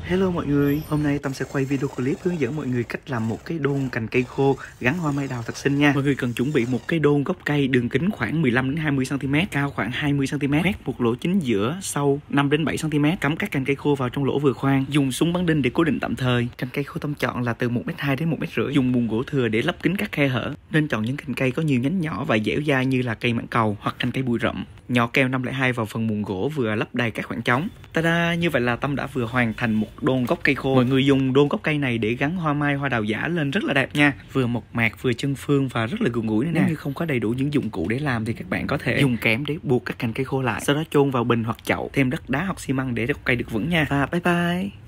Hello mọi người, hôm nay Tâm sẽ quay video clip hướng dẫn mọi người cách làm một cái đôn cành cây khô gắn hoa mai đào thật xinh nha. Mọi người cần chuẩn bị một cái đôn gốc cây đường kính khoảng 15 đến 20 cm, cao khoảng 20 cm, khoét một lỗ chính giữa sâu 5 đến 7 cm, cắm các cành cây khô vào trong lỗ vừa khoan, dùng súng bắn đinh để cố định tạm thời. Cành cây khô Tâm chọn là từ 1m2 đến 1m5, dùng bùn gỗ thừa để lấp kín các khe hở. Nên chọn những cành cây có nhiều nhánh nhỏ và dẻo dai như là cây mãng cầu hoặc cành cây bụi rậm. Nhỏ keo 502 vào phần bùn gỗ vừa lấp đầy các khoảng trống. Ta-da, như vậy là Tâm đã vừa hoàn thành một đôn gốc cây khô. Mọi người dùng đôn gốc cây này để gắn hoa mai, hoa đào giả lên rất là đẹp nha. Vừa mộc mạc, vừa chân phương và rất là gần gũi nữa nè. Nếu như không có đầy đủ những dụng cụ để làm thì các bạn có thể dùng kẽm để buộc các cành cây khô lại, sau đó chôn vào bình hoặc chậu, thêm đất đá hoặc xi măng để gốc cây được vững nha. Và bye bye.